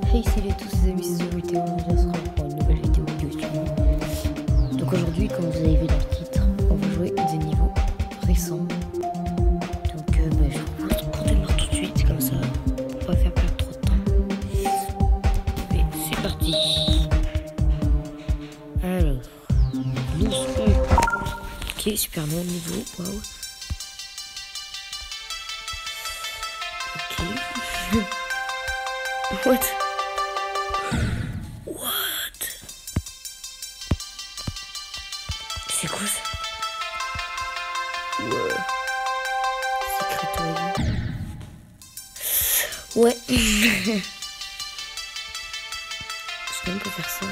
Hey salut à tous les amis, c'est Théo, on se retrouve pour une nouvelle vidéo de YouTube. Donc aujourd'hui, comme vous avez vu dans le titre, on va jouer des niveaux récents. Donc je vous propose qu'on démarre tout de suite, comme ça on va faire perdre trop de temps. Et c'est parti. Alors, 12. Ok, super bon niveau, waouh. Ok. What? C'est quoi ça? Ouais. Secretory. Ouais. Est-ce qu'on peut faire ça?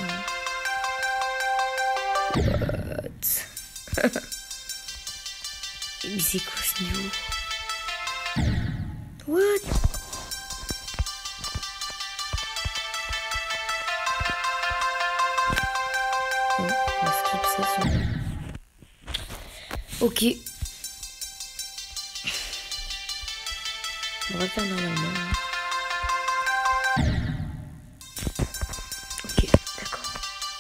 What? Mais c'est quoi ce niveau? What? On va skip ça sur... Ok. On va le faire normalement. Ok, d'accord.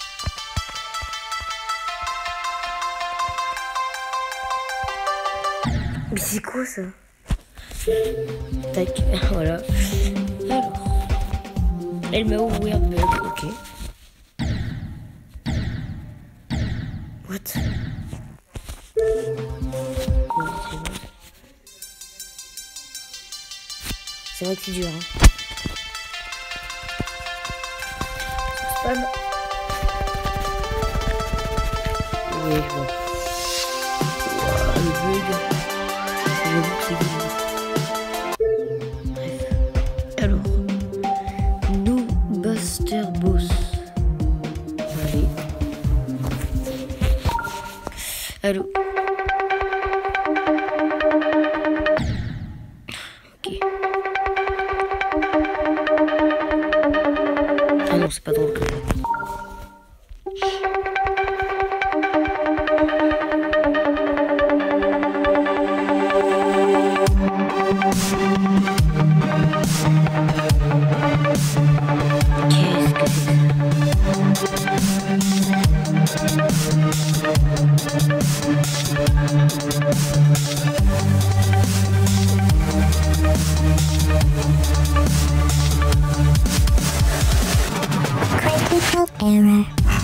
Mais c'est quoi ça? Tac, voilà. Alors. Elle m'a ouvert bug, ok. What? C'est vrai que c'est dur, hein. Spam. Oui, bon. Wow, le bug. J'avoue que c'est dur. Bref. Alors. No Buster Boss. Allez. Allô. Ok. Ah non, c'est pas drôle. Qu'est-ce que c'est Critical error.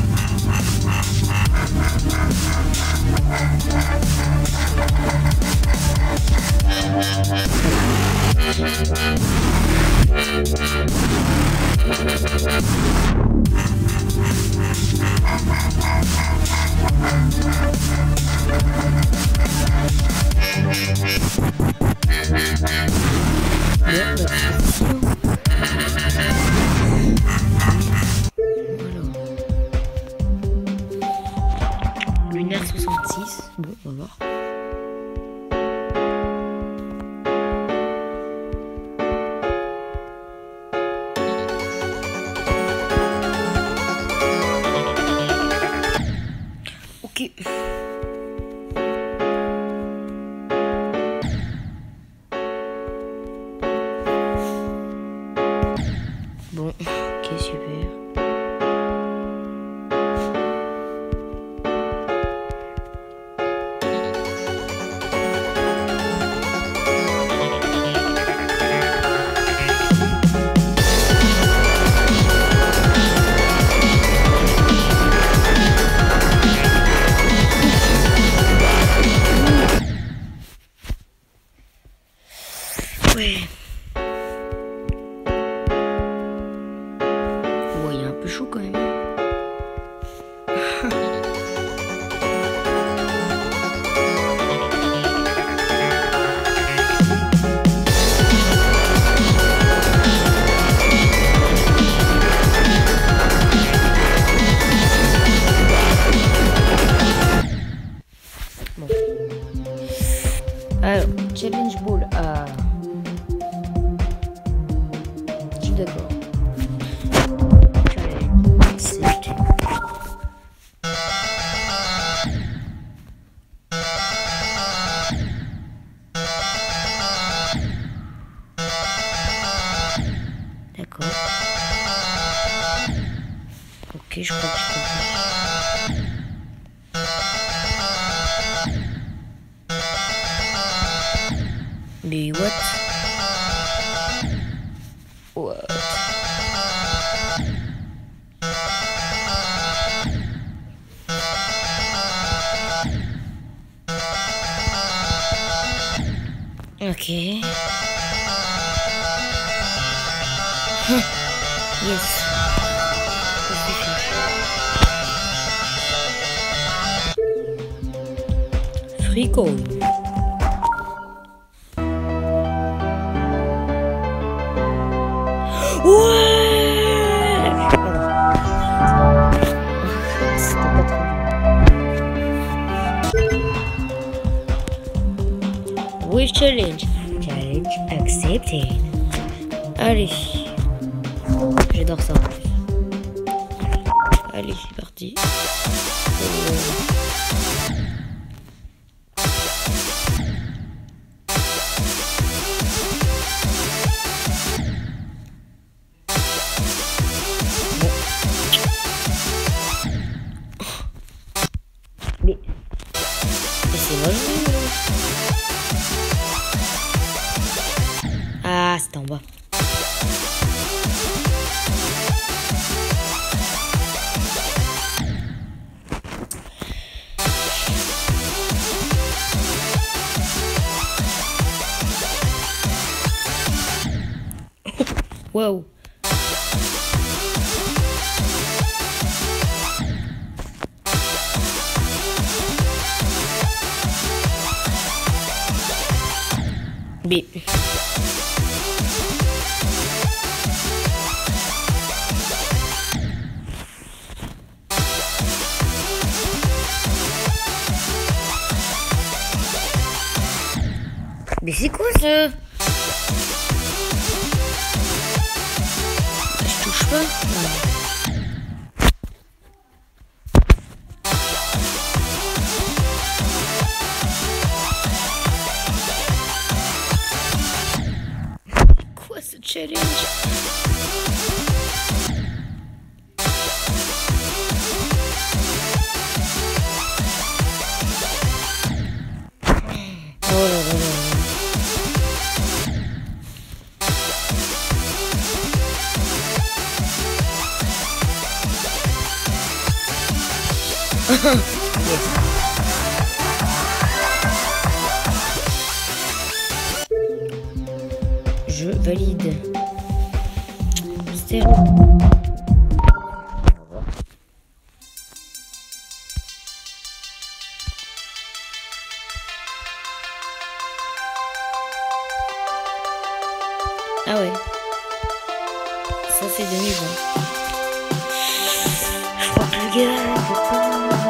Lunaire 66. Bon, on va voir. Ok. Bon, ok, super. Ouais. Ouais, il est un peu chaud quand même. Bon. Alors, challenge ball à... Je suis d'accord. D'accord. Ok, je crois que j'ai compris. Mais what? What? Ok. Yes. Frigo. Ouais. C'était pas trop dur. Wish challenge. Challenge accepted. Allez. J'adore ça en plus. Allez, c'est parti. Mais c'est moi. Ah, c'était en bas. Wow. B. Mais c'est quoi ça? Je touche pas. Quoi ce challenge? Oh là là là. Yes. Je valide. Stéréo. Ah ouais. Ça c'est 2020. Je crois que le gars peut pas.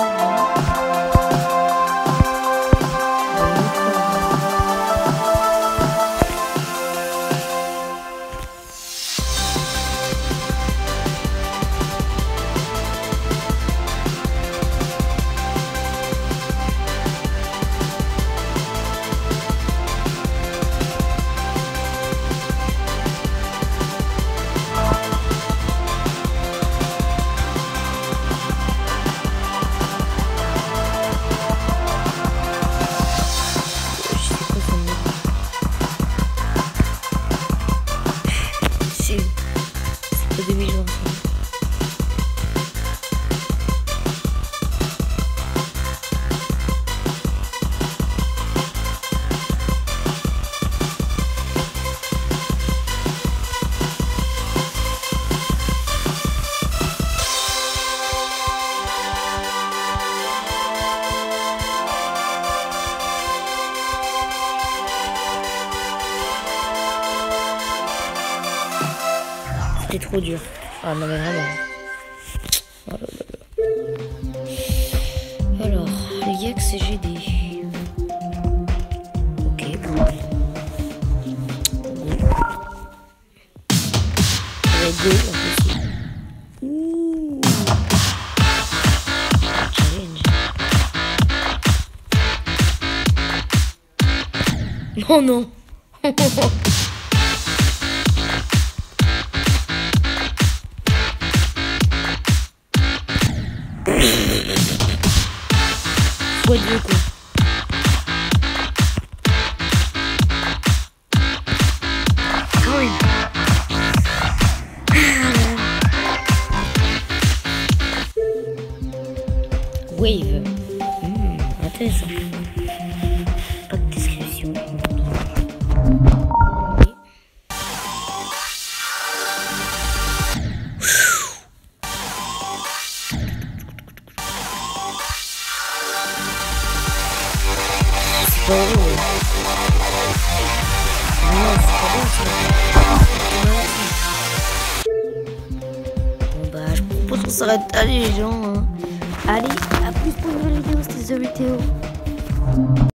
C'est pas 2020. C'était trop dur. Ah non mais vraiment. Oh là là là. Alors, l'IX et GD. Ok, bon. Go, impossible. Ouh. Challenge. Oh non. code vieux quoi. Ah oui. Wave. Intéressant. Pas de description. C'est pas drôle. Non, c'est pas bon ça. Bon bah je propose qu'on s'arrête. Allez les gens. Allez, à plus pour une nouvelle vidéo, c'était The Théo.